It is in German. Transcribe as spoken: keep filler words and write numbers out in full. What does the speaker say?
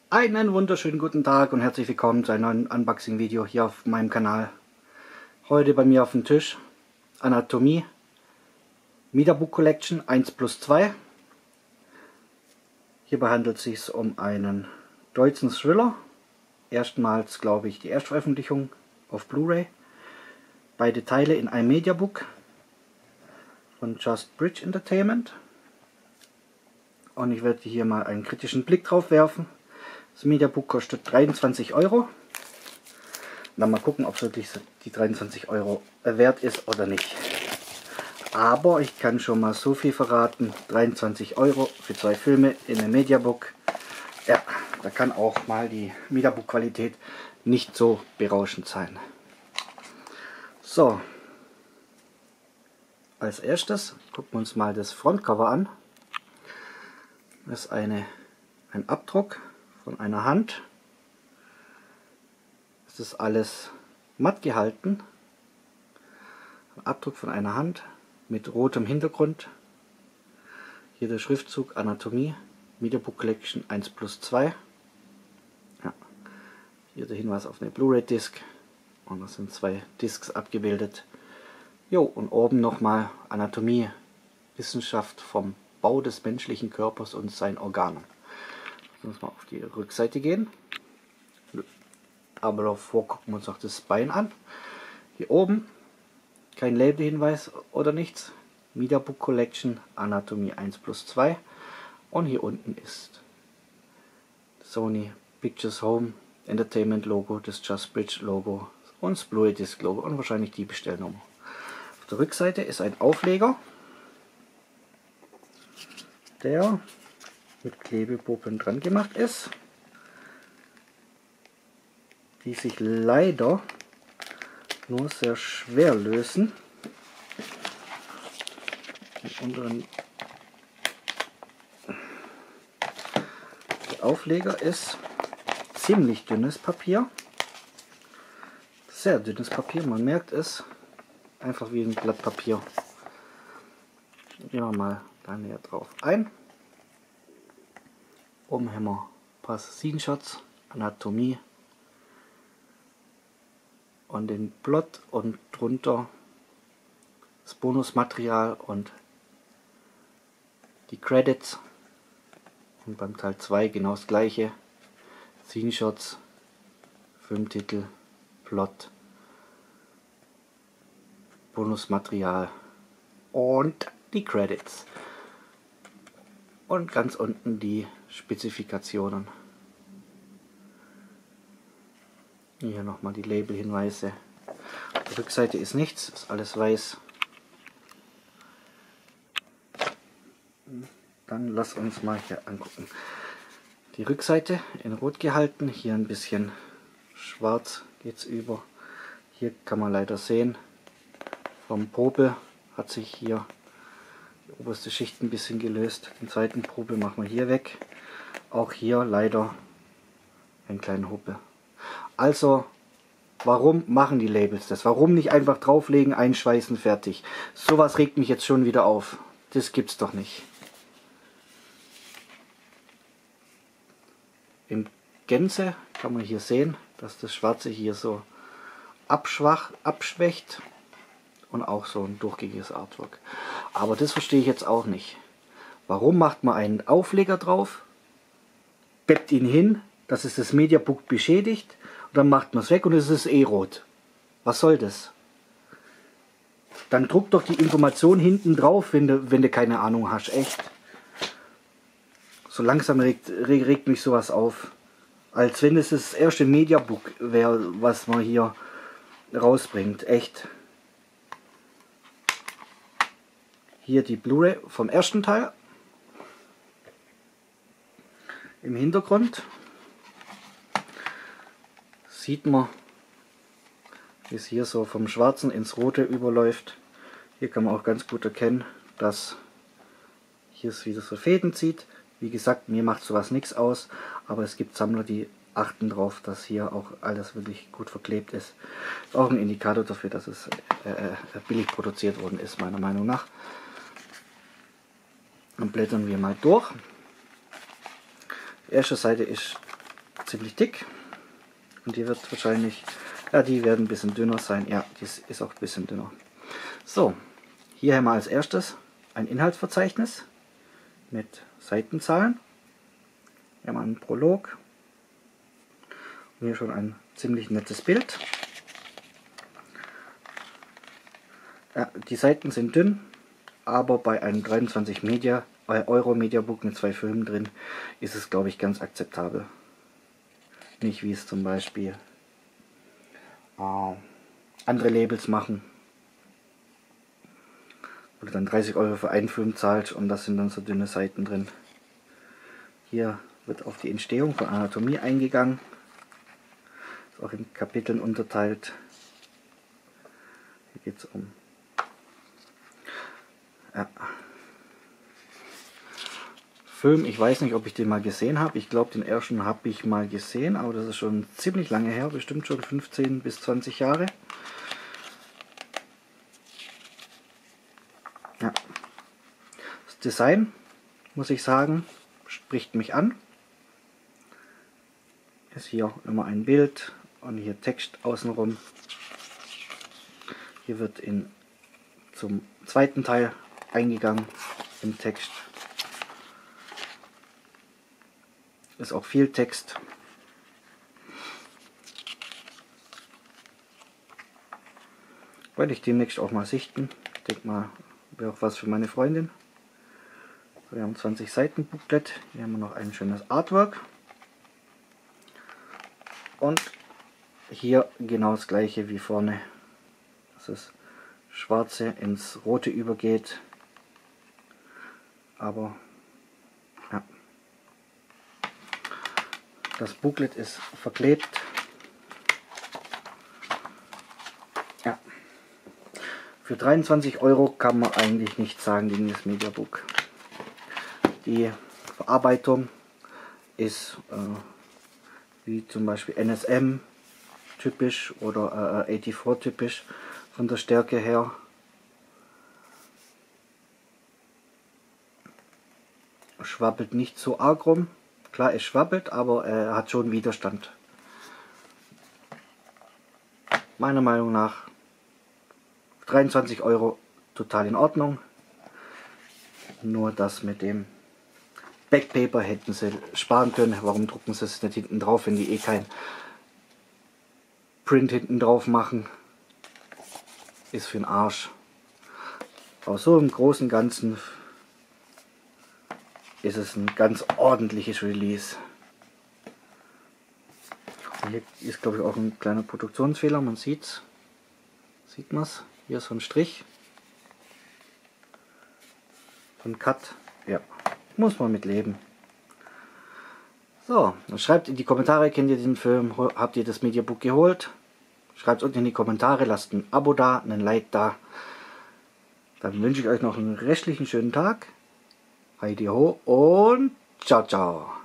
Einen wunderschönen guten Tag und herzlich willkommen zu einem neuen Unboxing-Video hier auf meinem Kanal. Heute bei mir auf dem Tisch Anatomie Mediabook Collection eins plus zwei. Hierbei handelt es sich um einen deutschen Thriller. Erstmals, glaube ich, die Erstveröffentlichung auf Blu-ray. Beide Teile in einem Mediabook von Just Bridge Entertainment. Und ich werde hier mal einen kritischen Blick drauf werfen. Das Mediabook kostet dreiundzwanzig Euro. Dann mal gucken, ob es wirklich die dreiundzwanzig Euro wert ist oder nicht. Aber ich kann schon mal so viel verraten. dreiundzwanzig Euro für zwei Filme in einem Mediabook. Ja, da kann auch mal die Mediabook-Qualität nicht so berauschend sein. So. Als erstes gucken wir uns mal das Frontcover an. Das ist eine, ein Abdruck von einer Hand. Es ist alles matt gehalten. Ein Abdruck von einer Hand mit rotem Hintergrund. Hier der Schriftzug Anatomie Mediabook Collection eins plus zwei. Ja. Hier der Hinweis auf eine Blu-ray-Disc. Und das sind zwei Discs abgebildet. Jo, und oben nochmal Anatomie, Wissenschaft vom Bau des menschlichen Körpers und seinen Organen. Lass uns mal auf die Rückseite gehen. Aber davor gucken wir uns noch das Bein an. Hier oben kein Labelhinweis oder nichts. Mediabook Collection Anatomie eins plus zwei. Und hier unten ist Sony Pictures Home Entertainment Logo, das Just Bridge Logo und das Blu-ray Disc Logo und wahrscheinlich die Bestellnummer. Auf der Rückseite ist ein Aufleger, der mit Klebepuppen dran gemacht ist, die sich leider nur sehr schwer lösen. Den unteren Der Aufleger ist ziemlich dünnes Papier, sehr dünnes Papier, man merkt es, einfach wie ein Blatt Papier. Gehen wir mal da näher drauf ein. Oben haben wir ein paar Screenshots, Anatomie und den Plot und drunter das Bonusmaterial und die Credits. Und beim Teil zwei genau das gleiche. Screenshots, Filmtitel, Plot, Bonusmaterial und die Credits. Und ganz unten die Spezifikationen. Hier nochmal die Labelhinweise. Auf der Rückseite ist nichts, ist alles weiß. Dann lass uns mal hier angucken. Die Rückseite in Rot gehalten, hier ein bisschen schwarz geht es über. Hier kann man leider sehen, vom Popel hat sich hier die oberste Schicht ein bisschen gelöst. Den zweiten Popel machen wir hier weg. Auch hier leider einen kleinen Huppel. Also, warum machen die Labels das? Warum nicht einfach drauflegen, einschweißen, fertig? Sowas regt mich jetzt schon wieder auf. Das gibt's doch nicht. Im Gänze kann man hier sehen, dass das Schwarze hier so abschwach, abschwächt und auch so ein durchgängiges Artwork. Aber das verstehe ich jetzt auch nicht. Warum macht man einen Aufleger drauf, beppt ihn hin, dass es das Mediabook beschädigt und dann macht man es weg und es ist eh rot. Was soll das? Dann druck doch die Information hinten drauf, wenn du, wenn du keine Ahnung hast, echt. So langsam regt, regt mich sowas auf. Als wenn es das erste Mediabook wäre, was man hier rausbringt. Echt. Hier die Blu-ray vom ersten Teil. Im Hintergrund sieht man, wie es hier so vom Schwarzen ins Rote überläuft. Hier kann man auch ganz gut erkennen, dass hier es wieder so Fäden zieht. Wie gesagt, mir macht sowas nichts aus, aber es gibt Sammler, die achten darauf, dass hier auch alles wirklich gut verklebt ist. Ist auch ein Indikator dafür, dass es äh, billig produziert worden ist, meiner Meinung nach. Dann blättern wir mal durch. Die erste Seite ist ziemlich dick. Und die wird wahrscheinlich, ja, die werden ein bisschen dünner sein. Ja, die ist auch ein bisschen dünner. So, hier haben wir als erstes ein Inhaltsverzeichnis mit Seitenzahlen. Hier haben wir einen Prolog. Und hier schon ein ziemlich nettes Bild. Ja, die Seiten sind dünn, aber bei einem dreiundzwanzig Media, Euro Mediabook mit zwei Filmen drin ist es, glaube ich, ganz akzeptabel. Nicht wie es zum Beispiel äh, andere Labels machen, wo du dann dreißig Euro für einen Film zahlst und das sind dann so dünne Seiten drin. Hier wird auf die Entstehung von Anatomie eingegangen. Ist auch in Kapiteln unterteilt. Hier geht es um ja. Film, ich weiß nicht, ob ich den mal gesehen habe. Ich glaube, den ersten habe ich mal gesehen, aber das ist schon ziemlich lange her, bestimmt schon fünfzehn bis zwanzig Jahre. Ja. Das Design, muss ich sagen, spricht mich an. Ist hier immer ein Bild und hier Text außenrum. Hier wird in zum zweiten Teil eingegangen im Text. Ist auch viel Text. Wollte ich demnächst auch mal sichten. Ich denke mal, wäre auch was für meine Freundin. Wir haben zwanzig Seiten Booklet. Hier haben wir noch ein schönes Artwork. Und hier genau das gleiche wie vorne. Dass das Schwarze ins Rote übergeht. Aber ja. Das Booklet ist verklebt. Ja. Für dreiundzwanzig Euro kann man eigentlich nichts sagen gegen das Mediabook. Die Verarbeitung ist äh, wie zum Beispiel N S M typisch oder äh, vierundachtzig typisch von der Stärke her. Schwabbelt nicht so arg rum. Klar, es schwabbelt, aber er hat schon Widerstand. Meiner Meinung nach dreiundzwanzig Euro total in Ordnung. Nur das mit dem Backpaper hätten sie sparen können. Warum drucken sie es nicht hinten drauf, wenn die eh kein Print hinten drauf machen? Ist für den Arsch. Aber so im Großen und Ganzen ist es ein ganz ordentliches Release. Und hier ist, glaube ich, auch ein kleiner Produktionsfehler. Man sieht's. Sieht man es? Hier ist so ein Strich. Von Cut. Ja, muss man mit leben. So, dann schreibt in die Kommentare, kennt ihr den Film? Habt ihr das Mediabook geholt? Schreibt es unten in die Kommentare, lasst ein Abo da, einen Like da. Dann wünsche ich euch noch einen restlichen schönen Tag. Heidi ho und ciao, ciao.